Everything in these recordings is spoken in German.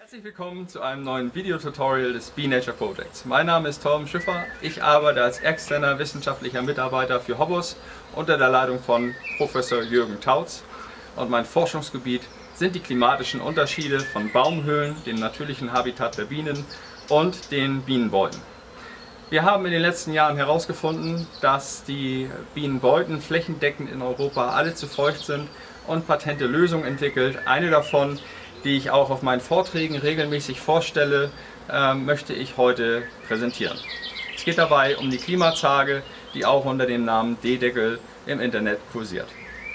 Herzlich willkommen zu einem neuen Videotutorial des Bee Nature Projects. Mein Name ist Torben Schiffer, ich arbeite als externer wissenschaftlicher Mitarbeiter für Hobbus unter der Leitung von Professor Jürgen Tautz und mein Forschungsgebiet sind die klimatischen Unterschiede von Baumhöhlen, dem natürlichen Habitat der Bienen und den Bienenbeuten. Wir haben in den letzten Jahren herausgefunden, dass die Bienenbeuten flächendeckend in Europa alle zu feucht sind und patente Lösungen entwickelt. Eine davon, die ich auch auf meinen Vorträgen regelmäßig vorstelle, möchte ich heute präsentieren. Es geht dabei um die Klimazage, die auch unter dem Namen D-Deckel im Internet kursiert.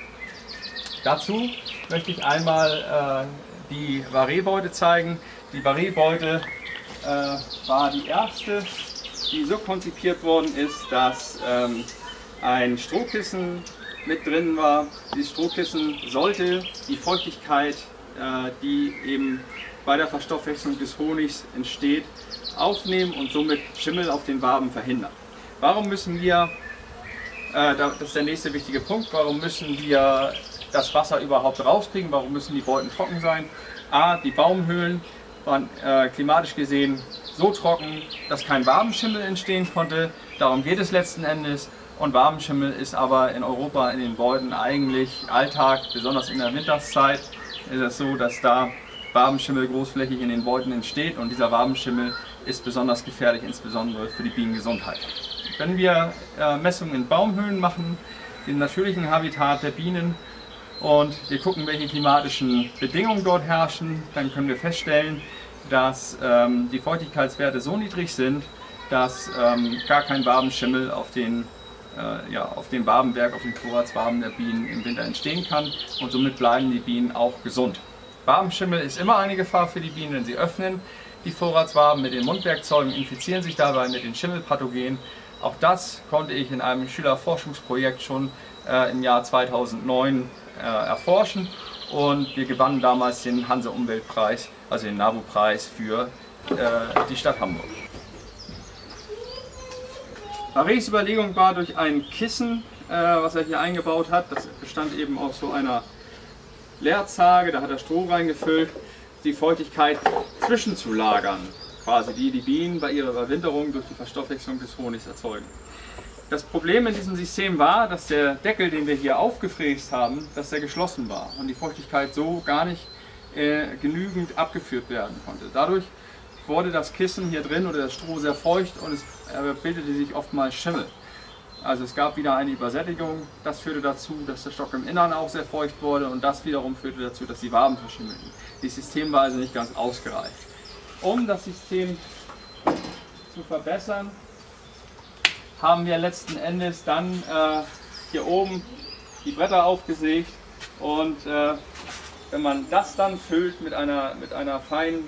Dazu möchte ich einmal die Varroe-Beute zeigen. Die Varroe-Beute war die erste, die so konzipiert worden ist, dass ein Strohkissen mit drin war. Dieses Strohkissen sollte die Feuchtigkeit, die eben bei der Verstoffwechslung des Honigs entsteht, aufnehmen und somit Schimmel auf den Waben verhindern. Warum müssen wir, das ist der nächste wichtige Punkt, warum müssen wir das Wasser überhaupt rauskriegen, warum müssen die Beuten trocken sein? A, die Baumhöhlen waren klimatisch gesehen so trocken, dass kein Wabenschimmel entstehen konnte, darum geht es letzten Endes. Und Wabenschimmel ist aber in Europa in den Beuten eigentlich Alltag, besonders in der Winterszeit. Ist es so, dass da Wabenschimmel großflächig in den Beuten entsteht und dieser Wabenschimmel ist besonders gefährlich, insbesondere für die Bienengesundheit. Wenn wir Messungen in Baumhöhlen machen, dem natürlichen Habitat der Bienen, und wir gucken, welche klimatischen Bedingungen dort herrschen, dann können wir feststellen, dass die Feuchtigkeitswerte so niedrig sind, dass gar kein Wabenschimmel auf dem Wabenwerk, auf den Vorratswaben der Bienen im Winter entstehen kann und somit bleiben die Bienen auch gesund. Wabenschimmel ist immer eine Gefahr für die Bienen, wenn sie öffnen die Vorratswaben mit den Mundwerkzeugen, infizieren sich dabei mit den Schimmelpathogenen. Auch das konnte ich in einem Schülerforschungsprojekt schon im Jahr 2009 erforschen und wir gewannen damals den Hanse-Umweltpreis, also den NABU-Preis für die Stadt Hamburg. Varroes Überlegung war durch ein Kissen, was er hier eingebaut hat, das bestand eben aus so einer Leerzage, da hat er Stroh reingefüllt, die Feuchtigkeit zwischenzulagern, quasi die Bienen bei ihrer Überwinterung durch die Verstoffwechslung des Honigs erzeugen. Das Problem in diesem System war, dass der Deckel, den wir hier aufgefräst haben, dass der geschlossen war und die Feuchtigkeit so gar nicht genügend abgeführt werden konnte. Dadurch wurde das Kissen hier drin oder das Stroh sehr feucht und es bildete sich oftmals Schimmel. Also es gab wieder eine Übersättigung, das führte dazu, dass der Stock im Innern auch sehr feucht wurde und das wiederum führte dazu, dass die Waben verschimmelten. Das System war also nicht ganz ausgereift. Um das System zu verbessern, haben wir letzten Endes dann hier oben die Bretter aufgesägt und wenn man das dann füllt mit einer feinen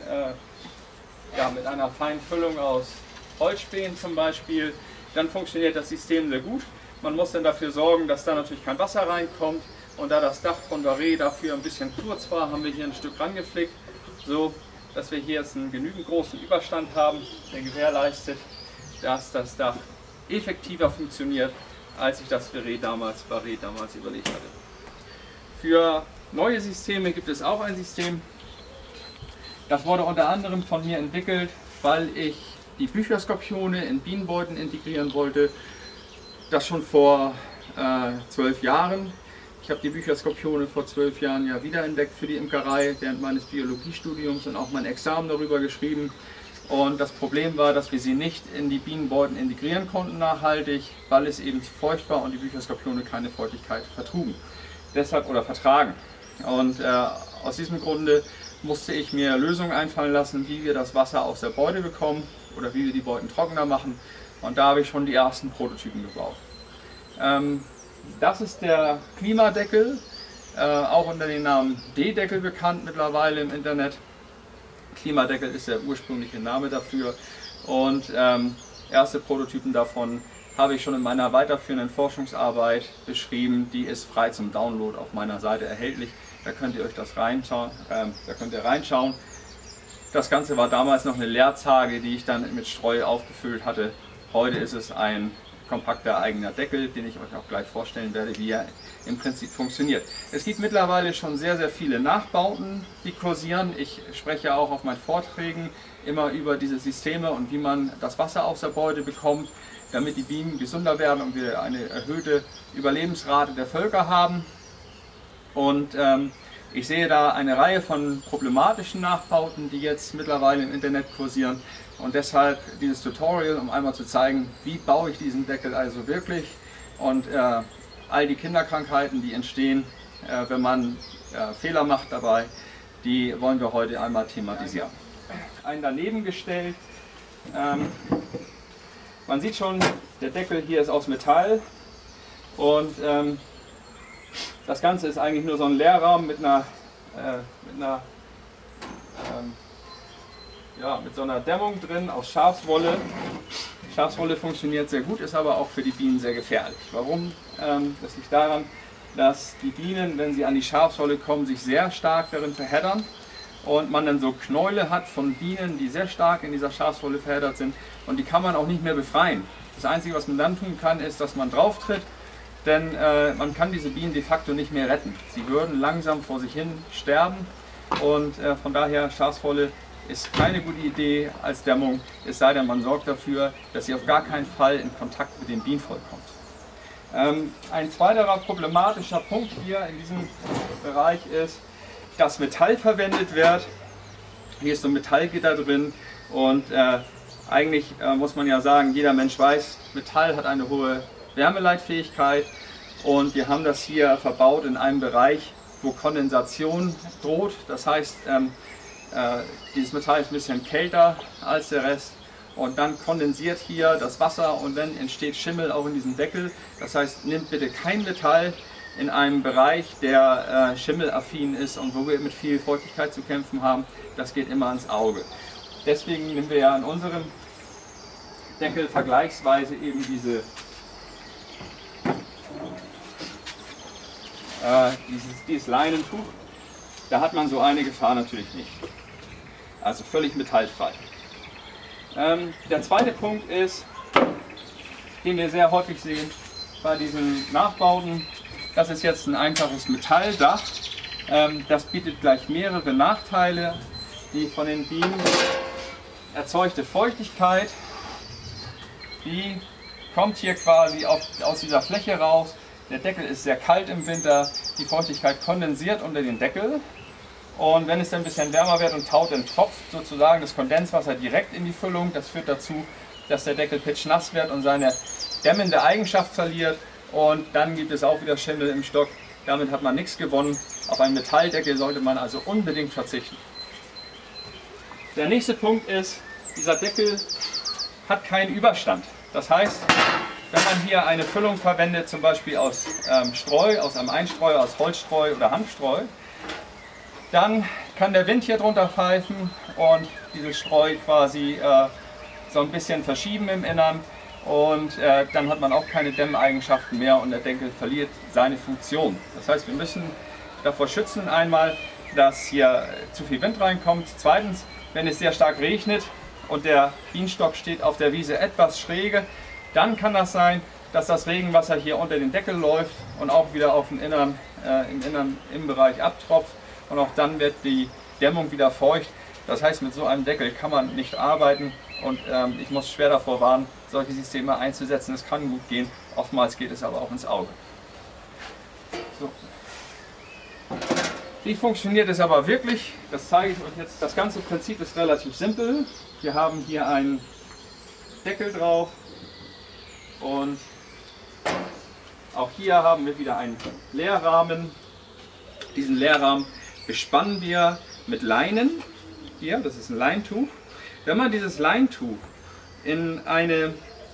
Füllung aus Holzspänen zum Beispiel, dann funktioniert das System sehr gut. Man muss dann dafür sorgen, dass da natürlich kein Wasser reinkommt und da das Dach von Varroe dafür ein bisschen kurz war, haben wir hier ein Stück rangeflickt, so dass wir hier jetzt einen genügend großen Überstand haben, der gewährleistet, dass das Dach effektiver funktioniert, als sich das Varroe damals überlegt hatte. Für neue Systeme gibt es auch ein System. Das wurde unter anderem von mir entwickelt, weil ich die Bücherskorpione in Bienenbeuten integrieren wollte. Das schon vor 12 Jahren. Ich habe die Bücherskorpione vor 12 Jahren ja wiederentdeckt für die Imkerei während meines Biologiestudiums und auch mein Examen darüber geschrieben. Und das Problem war, dass wir sie nicht in die Bienenbeuten integrieren konnten nachhaltig, weil es eben zu feucht war und die Bücherskorpione keine Feuchtigkeit vertragen. Und aus diesem Grunde musste ich mir Lösungen einfallen lassen, wie wir das Wasser aus der Beute bekommen oder wie wir die Beuten trockener machen. Und da habe ich schon die ersten Prototypen gebaut. Das ist der Klimadeckel, auch unter dem Namen D-Deckel bekannt mittlerweile im Internet. Klimadeckel ist der ursprüngliche Name dafür und erste Prototypen davon habe ich schon in meiner weiterführenden Forschungsarbeit beschrieben. Die ist frei zum Download auf meiner Seite erhältlich. Da könnt ihr euch das reinschauen. Das Ganze war damals noch eine Leerzage, die ich dann mit Streu aufgefüllt hatte Heute ist es ein kompakter eigener Deckel, den ich euch auch gleich vorstellen werde, wie er im Prinzip funktioniert. Es gibt mittlerweile schon sehr, sehr viele Nachbauten, die kursieren. Ich spreche auch auf meinen Vorträgen immer über diese Systeme und wie man das Wasser aus der Beute bekommt, damit die Bienen gesünder werden und wir eine erhöhte Überlebensrate der Völker haben. Und ich sehe da eine Reihe von problematischen Nachbauten, die jetzt mittlerweile im Internet kursieren. Und deshalb dieses Tutorial, um einmal zu zeigen, wie baue ich diesen Deckel also wirklich und all die Kinderkrankheiten, die entstehen, wenn man Fehler macht dabei, die wollen wir heute einmal thematisieren. Einen daneben gestellt. Man sieht schon, der Deckel hier ist aus Metall und das Ganze ist eigentlich nur so ein Leerrahmen mit so einer Dämmung drin aus Schafswolle. Schafswolle funktioniert sehr gut, ist aber auch für die Bienen sehr gefährlich. Warum? Das liegt daran, dass die Bienen, wenn sie an die Schafswolle kommen, sich sehr stark darin verheddern und man dann so Knäule hat von Bienen, die sehr stark in dieser Schafswolle verheddert sind und die kann man auch nicht mehr befreien. Das Einzige, was man dann tun kann, ist, dass man drauf tritt, denn man kann diese Bienen de facto nicht mehr retten. Sie würden langsam vor sich hin sterben und von daher Schafswolle ist keine gute Idee als Dämmung, es sei denn, man sorgt dafür, dass sie auf gar keinen Fall in Kontakt mit dem Bienenvolk kommt. Ein zweiterer problematischer Punkt hier in diesem Bereich ist, dass Metall verwendet wird. Hier ist so ein Metallgitter drin und eigentlich muss man ja sagen, jeder Mensch weiß, Metall hat eine hohe Wärmeleitfähigkeit und wir haben das hier verbaut in einem Bereich, wo Kondensation droht. Das heißt, dieses Metall ist ein bisschen kälter als der Rest und dann kondensiert hier das Wasser und dann entsteht Schimmel auch in diesem Deckel. Das heißt, nehmt bitte kein Metall in einem Bereich, der schimmelaffin ist und wo wir mit viel Feuchtigkeit zu kämpfen haben. Das geht immer ans Auge. Deswegen nehmen wir ja an unserem Deckel vergleichsweise eben dieses Leinentuch. Da hat man so eine Gefahr natürlich nicht. Also völlig metallfrei. Der zweite Punkt ist, den wir sehr häufig sehen bei diesen Nachbauten, das ist jetzt ein einfaches Metalldach. Das bietet gleich mehrere Nachteile. Die von den Bienen erzeugte Feuchtigkeit, die kommt hier quasi aus dieser Fläche raus. Der Deckel ist sehr kalt im Winter, die Feuchtigkeit kondensiert unter den Deckel. Und wenn es dann ein bisschen wärmer wird und taut, dann tropft sozusagen das Kondenswasser direkt in die Füllung. Das führt dazu, dass der Deckel pitschnass wird und seine dämmende Eigenschaft verliert. Und dann gibt es auch wieder Schimmel im Stock. Damit hat man nichts gewonnen. Auf einen Metalldeckel sollte man also unbedingt verzichten. Der nächste Punkt ist, dieser Deckel hat keinen Überstand. Das heißt, wenn man hier eine Füllung verwendet, zum Beispiel aus Streu, aus einem Einstreu, aus Holzstreu oder Hanfstreu, dann kann der Wind hier drunter pfeifen und dieses Streu quasi so ein bisschen verschieben im Innern und dann hat man auch keine Dämmeigenschaften mehr und der Deckel verliert seine Funktion. Das heißt, wir müssen davor schützen, einmal, dass hier zu viel Wind reinkommt. Zweitens, wenn es sehr stark regnet und der Bienenstock steht auf der Wiese etwas schräge, dann kann das sein, dass das Regenwasser hier unter den Deckel läuft und auch wieder auf den im Bereich abtropft. Und auch dann wird die Dämmung wieder feucht. Das heißt, mit so einem Deckel kann man nicht arbeiten und ich muss schwer davor warnen, solche Systeme einzusetzen. Es kann gut gehen, oftmals geht es aber auch ins Auge. So. Wie funktioniert es aber wirklich? Das zeige ich euch jetzt. Das ganze Prinzip ist relativ simpel. Wir haben hier einen Deckel drauf und auch hier haben wir wieder einen Leerrahmen. Diesen Leerrahmen bespannen wir mit Leinen. Hier, das ist ein Leintuch. Wenn man dieses Leintuch in eine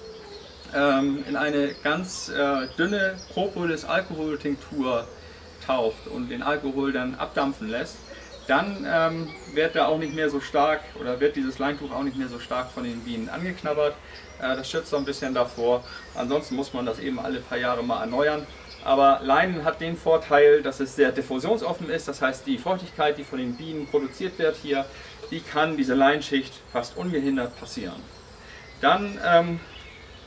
ganz dünne Propolis-Alkoholtinktur taucht und den Alkohol dann abdampfen lässt, dann wird er auch nicht mehr so stark oder wird dieses Leintuch auch nicht mehr so stark von den Bienen angeknabbert. Das schützt so ein bisschen davor. Ansonsten muss man das eben alle paar Jahre mal erneuern. Aber Leinen hat den Vorteil, dass es sehr diffusionsoffen ist. Das heißt, die Feuchtigkeit, die von den Bienen produziert wird hier, die kann diese Leinschicht fast ungehindert passieren. Dann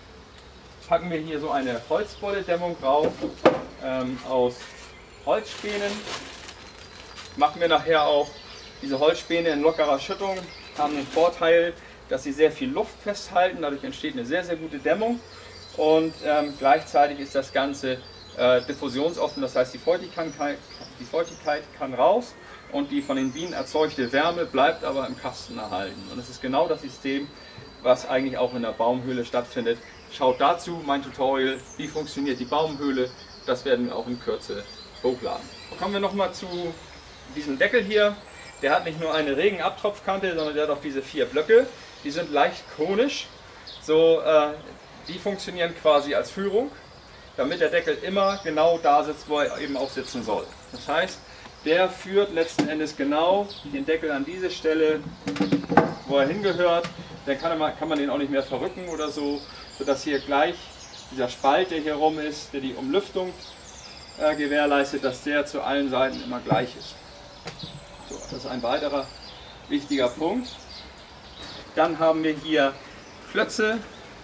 packen wir hier so eine Holzbolledämmung drauf aus Holzspänen. Machen wir nachher auch diese Holzspäne in lockerer Schüttung, haben den Vorteil, dass sie sehr viel Luft festhalten, dadurch entsteht eine sehr, sehr gute Dämmung und gleichzeitig ist das Ganze diffusionsoffen, das heißt die Feuchtigkeit kann raus und die von den Bienen erzeugte Wärme bleibt aber im Kasten erhalten. Und das ist genau das System, was eigentlich auch in der Baumhöhle stattfindet. Schaut dazu mein Tutorial, wie funktioniert die Baumhöhle, das werden wir auch in Kürze hochladen. Kommen wir nochmal zu diesem Deckel hier. Der hat nicht nur eine Regenabtropfkante, sondern der hat auch diese 4 Blöcke. Die sind leicht konisch. So, die funktionieren quasi als Führung, damit der Deckel immer genau da sitzt, wo er eben auch sitzen soll. Das heißt, der führt letzten Endes genau den Deckel an diese Stelle, wo er hingehört. Dann kann man den auch nicht mehr verrücken oder so, sodass hier gleich dieser Spalt, der hier rum ist, der die Umlüftung gewährleistet, dass der zu allen Seiten immer gleich ist. So, das ist ein weiterer wichtiger Punkt. Dann haben wir hier Klötze,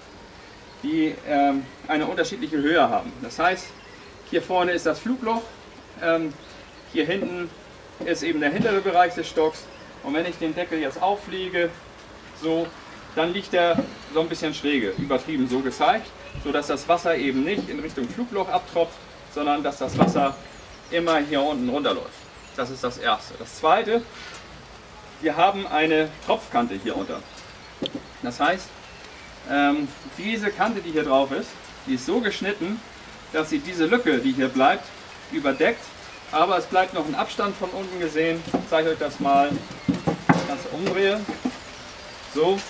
die eine unterschiedliche Höhe haben. Das heißt, hier vorne ist das Flugloch, hier hinten ist eben der hintere Bereich des Stocks und wenn ich den Deckel jetzt auflege, so, dann liegt er so ein bisschen schräge, übertrieben so gezeigt, sodass das Wasser eben nicht in Richtung Flugloch abtropft, sondern dass das Wasser immer hier unten runterläuft. Das ist das Erste. Das Zweite, wir haben eine Tropfkante hier unter. Das heißt, diese Kante, die hier drauf ist, die ist so geschnitten, dass sie diese Lücke, die hier bleibt, überdeckt. Aber es bleibt noch ein Abstand von unten gesehen. Ich zeige euch das mal, ganz umdrehe. So,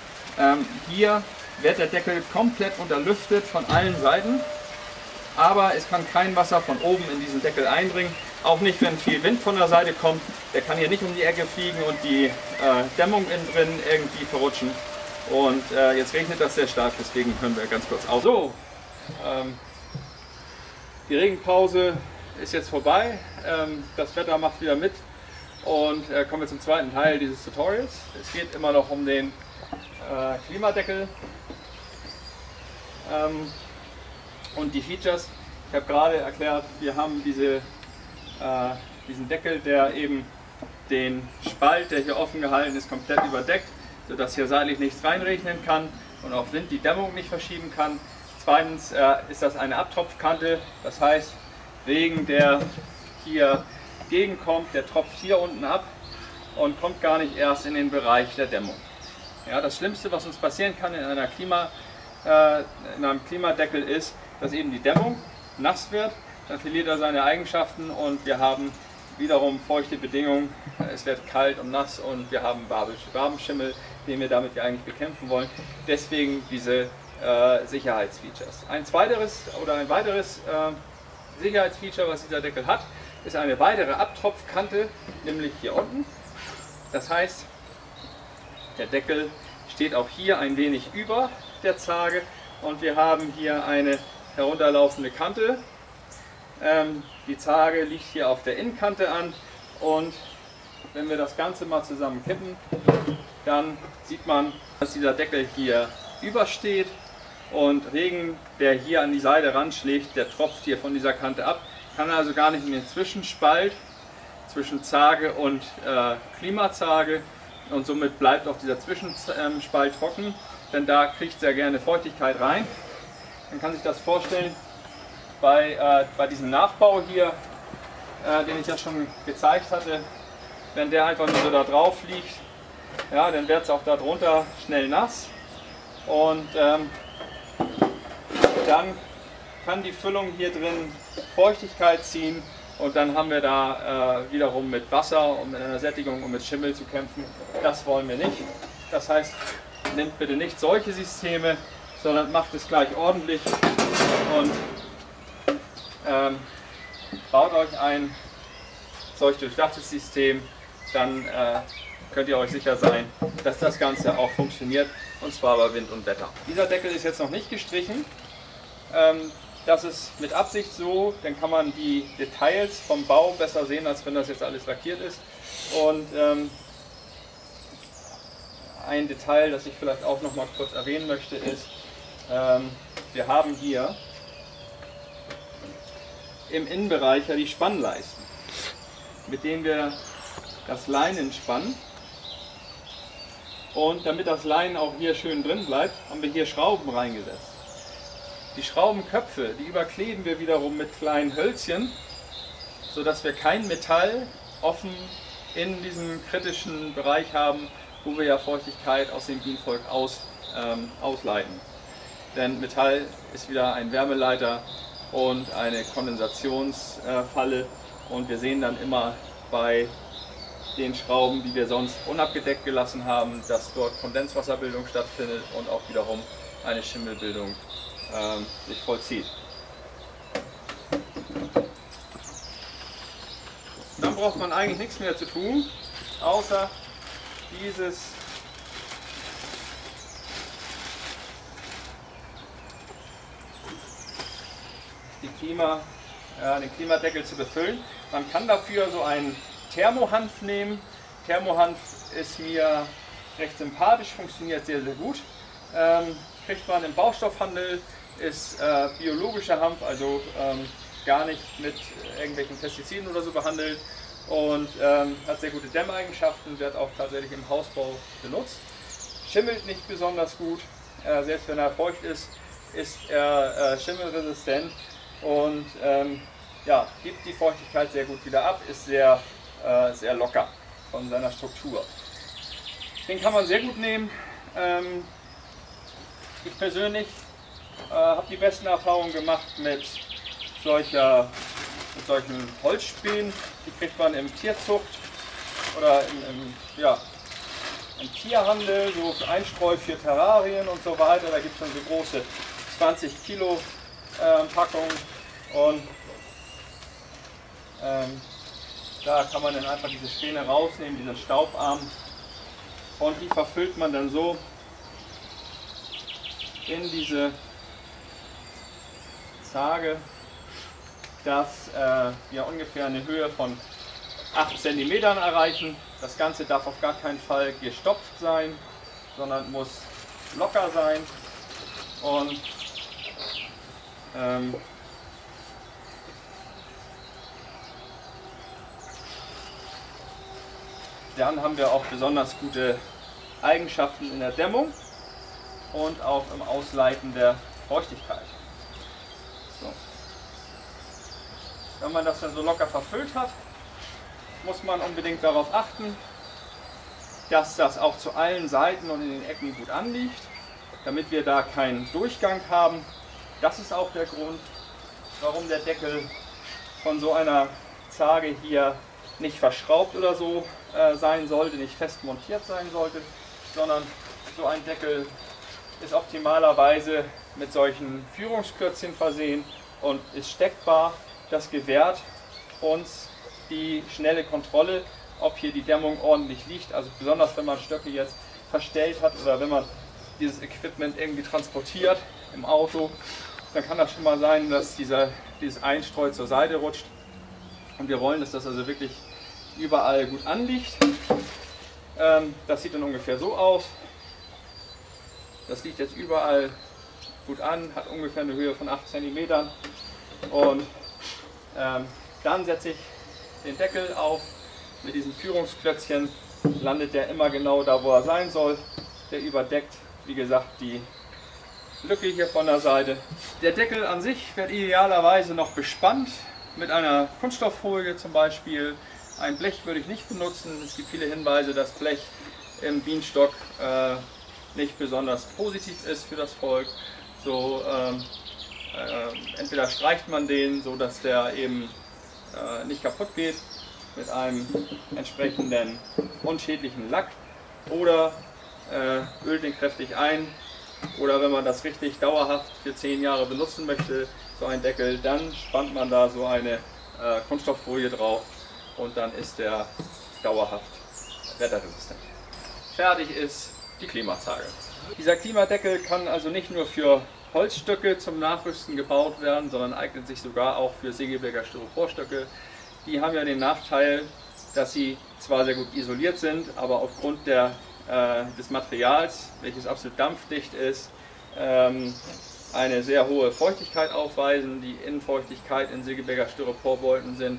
hier wird der Deckel komplett unterlüftet von allen Seiten. Aber es kann kein Wasser von oben in diesen Deckel eindringen. Auch nicht, wenn viel Wind von der Seite kommt. Der kann hier nicht um die Ecke fliegen und die Dämmung innen drin irgendwie verrutschen. Und jetzt regnet das sehr stark, deswegen können wir ganz kurz auf. So, die Regenpause ist jetzt vorbei. Das Wetter macht wieder mit. Und kommen wir zum zweiten Teil dieses Tutorials. Es geht immer noch um den Klimadeckel. Und die Features, ich habe gerade erklärt, wir haben diesen Deckel, der eben den Spalt, der hier offen gehalten ist, komplett überdeckt, sodass hier seitlich nichts reinregnen kann und auch Wind die Dämmung nicht verschieben kann. Zweitens ist das eine Abtropfkante, das heißt, Regen, der hier gegenkommt, der tropft hier unten ab und kommt gar nicht erst in den Bereich der Dämmung. Ja, das Schlimmste, was uns passieren kann in einem Klimadeckel ist, dass eben die Dämmung nass wird, dann verliert er seine Eigenschaften und wir haben wiederum feuchte Bedingungen, es wird kalt und nass und wir haben Wabenschimmel, den wir damit eigentlich bekämpfen wollen. Deswegen diese Sicherheitsfeatures. Ein weiteres Sicherheitsfeature, was dieser Deckel hat, ist eine weitere Abtropfkante, nämlich hier unten. Das heißt, der Deckel steht auch hier ein wenig über der Zarge und wir haben hier eine herunterlaufende Kante. Die Zarge liegt hier auf der Innenkante an und wenn wir das Ganze mal zusammen kippen, dann sieht man, dass dieser Deckel hier übersteht und Regen, der hier an die Seite ranschlägt, der tropft hier von dieser Kante ab, kann also gar nicht in den Zwischenspalt zwischen Zarge und Klimazarge und somit bleibt auch dieser Zwischenspalt trocken, denn da kriegt sehr gerne Feuchtigkeit rein. Man kann sich das vorstellen bei diesem Nachbau hier, den ich ja schon gezeigt hatte, wenn der einfach nur so da drauf liegt, ja, dann wird es auch darunter schnell nass und dann kann die Füllung hier drin Feuchtigkeit ziehen und dann haben wir da wiederum mit Wasser und mit einer Sättigung und mit Schimmel zu kämpfen. Das wollen wir nicht. Das heißt, nehmt bitte nicht solche Systeme, sondern macht es gleich ordentlich und baut euch ein solch durchdachtes System, dann könnt ihr euch sicher sein, dass das Ganze auch funktioniert, und zwar bei Wind und Wetter. Dieser Deckel ist jetzt noch nicht gestrichen. Das ist mit Absicht so, dann kann man die Details vom Bau besser sehen, als wenn das jetzt alles lackiert ist. Und ein Detail, das ich vielleicht auch noch mal kurz erwähnen möchte, ist, wir haben hier im Innenbereich ja die Spannleisten, mit denen wir das Leinen spannen. Und damit das Leinen auch hier schön drin bleibt, haben wir hier Schrauben reingesetzt. Die Schraubenköpfe, die überkleben wir wiederum mit kleinen Hölzchen, sodass wir kein Metall offen in diesem kritischen Bereich haben, wo wir ja Feuchtigkeit aus dem Bienenvolk ausleiten. Denn Metall ist wieder ein Wärmeleiter und eine Kondensationsfalle, und wir sehen dann immer bei den Schrauben, die wir sonst unabgedeckt gelassen haben, dass dort Kondenswasserbildung stattfindet und auch wiederum eine Schimmelbildung sich vollzieht. Dann braucht man eigentlich nichts mehr zu tun, außer den Klimadeckel zu befüllen. Man kann dafür so einen Thermohanf nehmen. Thermohanf ist mir recht sympathisch, funktioniert sehr, sehr gut. Kriegt man im Baustoffhandel, ist biologischer Hanf, also gar nicht mit irgendwelchen Pestiziden oder so behandelt, und hat sehr gute Dämmeigenschaften, wird auch tatsächlich im Hausbau benutzt. Schimmelt nicht besonders gut, selbst wenn er feucht ist, ist er schimmelresistent und ja, gibt die Feuchtigkeit sehr gut wieder ab, ist sehr, sehr locker von seiner Struktur. Den kann man sehr gut nehmen. Ich persönlich habe die besten Erfahrungen gemacht mit solchen Holzspänen. Die kriegt man im Tierzucht oder im Tierhandel, so für Einstreu für Terrarien und so weiter. Da gibt es dann so große 20 Kilo Packungen, und da kann man dann einfach diese Späne rausnehmen, diesen Staubarm, und die verfüllt man dann so in diese Zarge, dass wir ungefähr eine Höhe von 8 cm erreichen. Das Ganze darf auf gar keinen Fall gestopft sein, sondern muss locker sein. Und dann haben wir auch besonders gute Eigenschaften in der Dämmung und auch im Ausleiten der Feuchtigkeit. So. Wenn man das dann so locker verfüllt hat, muss man unbedingt darauf achten, dass das auch zu allen Seiten und in den Ecken gut anliegt, damit wir da keinen Durchgang haben. Das ist auch der Grund, warum der Deckel von so einer Zarge hier nicht verschraubt oder so sein sollte, nicht fest montiert sein sollte, sondern so ein Deckel ist optimalerweise mit solchen Führungsklötzchen versehen und ist steckbar. Das gewährt uns die schnelle Kontrolle, ob hier die Dämmung ordentlich liegt. Also besonders wenn man Stöcke jetzt verstellt hat oder wenn man dieses Equipment irgendwie transportiert im Auto, dann kann das schon mal sein, dass dieses Einstreu zur Seite rutscht. Und wir wollen, dass das also wirklich überall gut anliegt. Das sieht dann ungefähr so aus. Das liegt jetzt überall gut an, hat ungefähr eine Höhe von 8 cm. Und dann setze ich den Deckel auf. Mit diesen Führungsklötzchen landet der immer genau da, wo er sein soll. Der überdeckt, wie gesagt, die Lücke hier von der Seite. Der Deckel an sich wird idealerweise noch bespannt mit einer Kunststofffolie zum Beispiel. Ein Blech würde ich nicht benutzen. Es gibt viele Hinweise, dass Blech im Bienenstock nicht besonders positiv ist für das Volk. So, entweder streicht man den, so dass der eben nicht kaputt geht, mit einem entsprechenden unschädlichen Lack, oder ölt den kräftig ein, oder wenn man das richtig dauerhaft für 10 Jahre benutzen möchte, so ein Deckel, dann spannt man da so eine Kunststofffolie drauf und dann ist der dauerhaft wetterresistent. Fertig ist die Klimazarge. Dieser Klimadeckel kann also nicht nur für Holzstöcke zum Nachrüsten gebaut werden, sondern eignet sich sogar auch für Segeberger Styroporstöcke. Die haben ja den Nachteil, dass sie zwar sehr gut isoliert sind, aber aufgrund des Materials, welches absolut dampfdicht ist, eine sehr hohe Feuchtigkeit aufweisen. Die Innenfeuchtigkeit in Segeberger Styroporbeuteln sind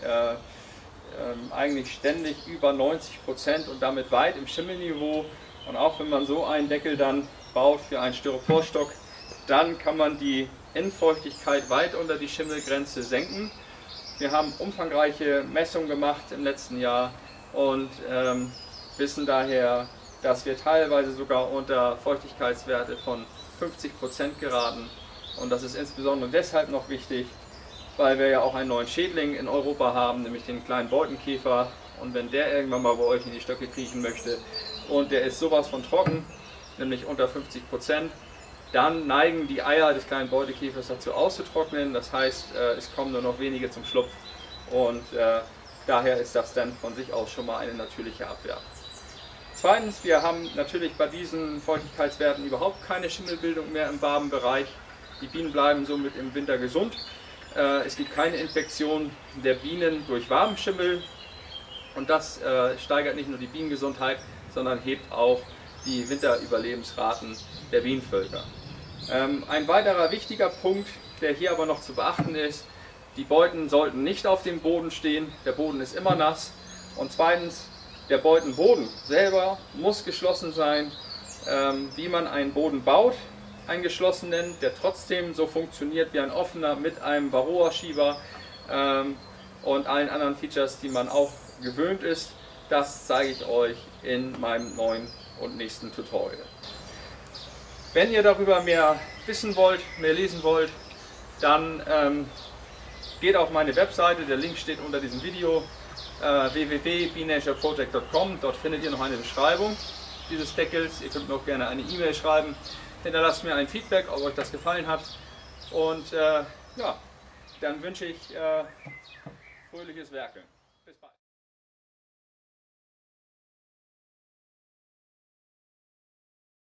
eigentlich ständig über 90% und damit weit im Schimmelniveau. Und auch wenn man so einen Deckel dann baut für einen Styroporstock, dann kann man die Innenfeuchtigkeit weit unter die Schimmelgrenze senken. Wir haben umfangreiche Messungen gemacht im letzten Jahr und wissen daher, dass wir teilweise sogar unter Feuchtigkeitswerte von 50% geraten. Und das ist insbesondere deshalb noch wichtig, weil wir ja auch einen neuen Schädling in Europa haben, nämlich den kleinen Beutenkäfer. Und wenn der irgendwann mal bei euch in die Stöcke kriechen möchte und der ist sowas von trocken, nämlich unter 50%, dann neigen die Eier des kleinen Beutekäfers dazu auszutrocknen. Das heißt, es kommen nur noch wenige zum Schlupf und daher ist das dann von sich aus schon mal eine natürliche Abwehr. Zweitens, wir haben natürlich bei diesen Feuchtigkeitswerten überhaupt keine Schimmelbildung mehr im Wabenbereich. Die Bienen bleiben somit im Winter gesund. Es gibt keine Infektion der Bienen durch Wabenschimmel und das steigert nicht nur die Bienengesundheit, sondern hebt auch die Winterüberlebensraten der Bienenvölker. Ein weiterer wichtiger Punkt, der hier aber noch zu beachten ist, die Beuten sollten nicht auf dem Boden stehen, der Boden ist immer nass. Und zweitens, der Beutenboden selber muss geschlossen sein, wie man einen Boden baut, einen geschlossenen, der trotzdem so funktioniert wie ein offener mit einem Varroa-Schieber und allen anderen Features, die man auch gewöhnt ist. Das zeige ich euch in meinem neuen und nächsten Tutorial. Wenn ihr darüber mehr wissen wollt, mehr lesen wollt, dann geht auf meine Webseite, der Link steht unter diesem Video, www.beenatureproject.com. Dort findet ihr noch eine Beschreibung dieses Deckels. Ihr könnt mir auch gerne eine E-Mail schreiben. Hinterlasst mir ein Feedback, ob euch das gefallen hat. Und ja, dann wünsche ich fröhliches Werkeln. Bis bald.